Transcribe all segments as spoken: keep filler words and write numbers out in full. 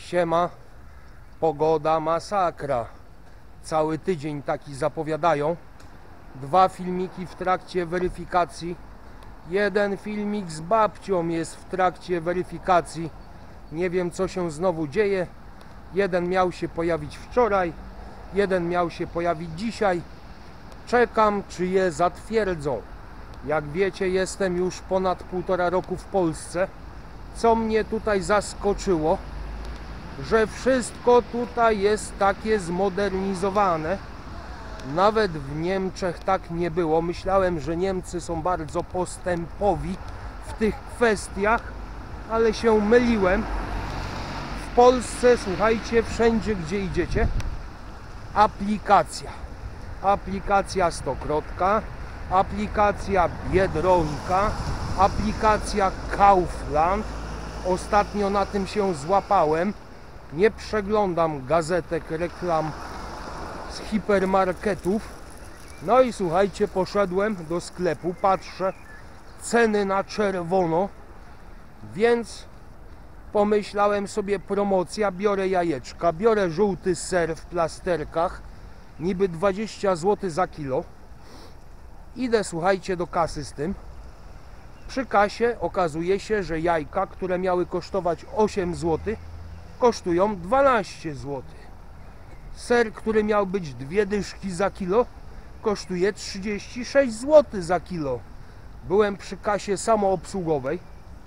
Siema, pogoda masakra. Cały tydzień taki zapowiadają. Dwa filmiki w trakcie weryfikacji. Jeden filmik z babcią jest w trakcie weryfikacji. Nie wiem, co się znowu dzieje. Jeden miał się pojawić wczoraj, jeden miał się pojawić dzisiaj. Czekam, czy je zatwierdzą. Jak wiecie, jestem już ponad półtora roku w Polsce. Co mnie tutaj zaskoczyło, że wszystko tutaj jest takie zmodernizowane. Nawet w Niemczech tak nie było. Myślałem, że Niemcy są bardzo postępowi w tych kwestiach, ale się myliłem. W Polsce, słuchajcie, wszędzie gdzie idziecie, aplikacja. Aplikacja Stokrotka, aplikacja Biedronka, aplikacja Kaufland. Ostatnio na tym się złapałem. Nie przeglądam gazetek, reklam z hipermarketów. No i słuchajcie, poszedłem do sklepu, patrzę, ceny na czerwono, więc pomyślałem sobie, promocja, biorę jajeczka, biorę żółty ser w plasterkach, niby dwadzieścia złotych za kilo. Idę, słuchajcie, do kasy z tym. Przy kasie okazuje się, że jajka, które miały kosztować osiem złotych, kosztują dwanaście złotych. Ser, który miał być dwie dyszki za kilo, kosztuje trzydzieści sześć złotych za kilo. Byłem przy kasie samoobsługowej.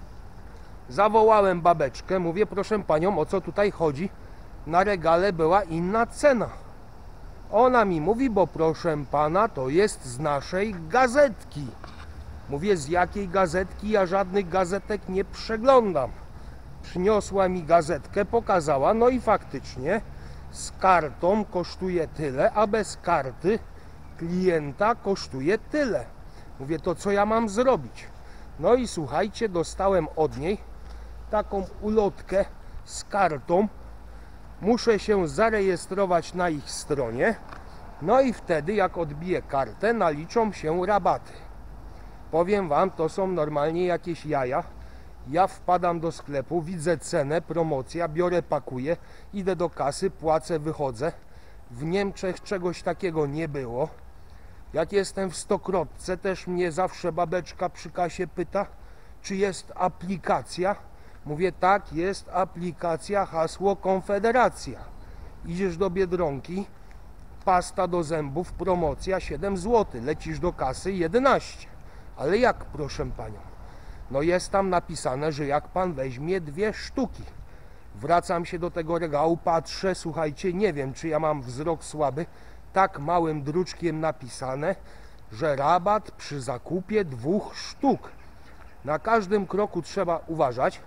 Zawołałem babeczkę, mówię, proszę panią, o co tutaj chodzi? Na regale była inna cena. Ona mi mówi, bo proszę pana, to jest z naszej gazetki. Mówię, z jakiej gazetki? Ja żadnych gazetek nie przeglądam. Przyniosła mi gazetkę, pokazała, no i faktycznie z kartą kosztuje tyle, a bez karty klienta kosztuje tyle. Mówię, to co ja mam zrobić? No i słuchajcie, dostałem od niej taką ulotkę z kartą. Muszę się zarejestrować na ich stronie. No i wtedy, jak odbiję kartę, naliczą się rabaty. Powiem wam, to są normalnie jakieś jaja. Ja wpadam do sklepu, widzę cenę, promocja, biorę, pakuję, idę do kasy, płacę, wychodzę. W Niemczech czegoś takiego nie było. Jak jestem w Stokrotce, też mnie zawsze babeczka przy kasie pyta, czy jest aplikacja. Mówię, tak, jest aplikacja, hasło Konfederacja. Idziesz do Biedronki, pasta do zębów, promocja siedem złotych, lecisz do kasy jedenaście. Ale jak, proszę panią? No jest tam napisane, że jak pan weźmie dwie sztuki. Wracam się do tego regału, patrzę, słuchajcie, nie wiem, czy ja mam wzrok słaby, tak małym druczkiem napisane, że rabat przy zakupie dwóch sztuk. Na każdym kroku trzeba uważać.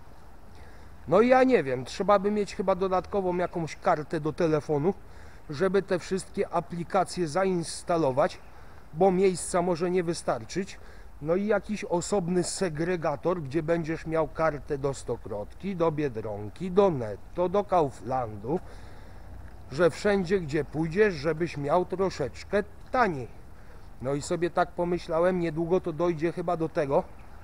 No i ja nie wiem, trzeba by mieć chyba dodatkową jakąś kartę do telefonu, żeby te wszystkie aplikacje zainstalować, bo miejsca może nie wystarczyć. No i jakiś osobny segregator, gdzie będziesz miał kartę do Stokrotki, do Biedronki, do Netto, do Kauflandu, że wszędzie gdzie pójdziesz, żebyś miał troszeczkę taniej. No i sobie tak pomyślałem, niedługo to dojdzie chyba do tego,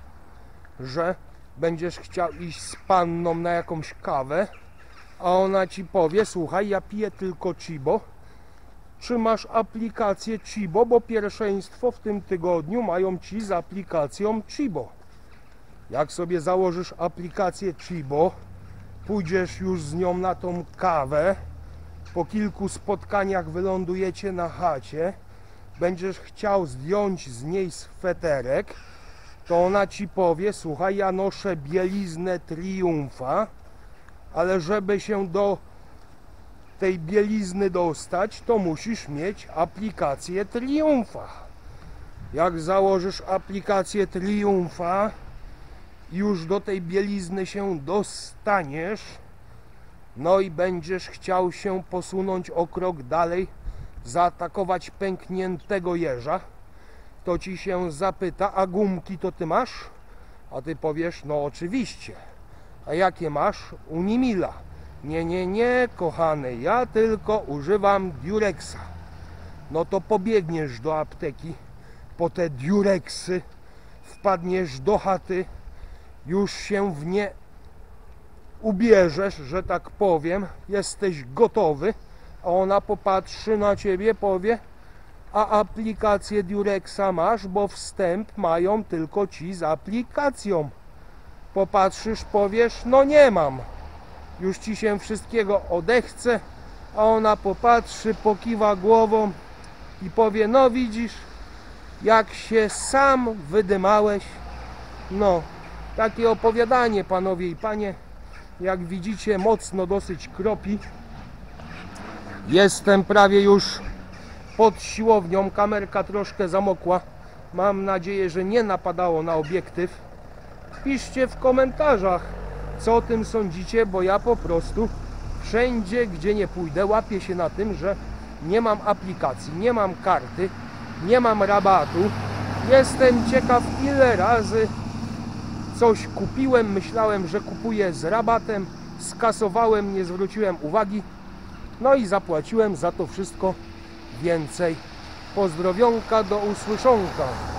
że będziesz chciał iść z panną na jakąś kawę, a ona ci powie, słuchaj, ja piję tylko Cibo. Czy masz aplikację Cibo, bo pierwszeństwo w tym tygodniu mają ci z aplikacją Cibo. Jak sobie założysz aplikację Cibo, pójdziesz już z nią na tą kawę, po kilku spotkaniach wylądujecie na chacie, będziesz chciał zdjąć z niej sweterek, to ona ci powie, słuchaj, ja noszę bieliznę Triumfa, ale żeby się do tej bielizny dostać, to musisz mieć aplikację Triumfa. Jak założysz aplikację Triumfa, już do tej bielizny się dostaniesz, no i będziesz chciał się posunąć o krok dalej, zaatakować pękniętego jeża, to ci się zapyta, a gumki to ty masz? A ty powiesz, no oczywiście. A jakie masz? Unimila. Nie, nie, nie, kochany, ja tylko używam Durexa. No to pobiegniesz do apteki po te Durexy, wpadniesz do chaty, już się w nie ubierzesz, że tak powiem, jesteś gotowy, a ona popatrzy na ciebie, powie: a aplikację Durexa masz, bo wstęp mają tylko ci z aplikacją. Popatrzysz, powiesz: no nie mam. Już ci się wszystkiego odechce, a ona popatrzy, pokiwa głową i powie: no widzisz, jak się sam wydymałeś. No, takie opowiadanie, panowie i panie. Jak widzicie, mocno dosyć kropi. Jestem prawie już pod siłownią, kamerka troszkę zamokła. Mam nadzieję, że nie napadało na obiektyw. Piszcie w komentarzach, co o tym sądzicie, bo ja po prostu wszędzie, gdzie nie pójdę, łapię się na tym, że nie mam aplikacji, nie mam karty, nie mam rabatu. Jestem ciekaw, ile razy coś kupiłem, myślałem, że kupuję z rabatem, skasowałem, nie zwróciłem uwagi, no i zapłaciłem za to wszystko więcej. Pozdrowionka, do usłyszonka.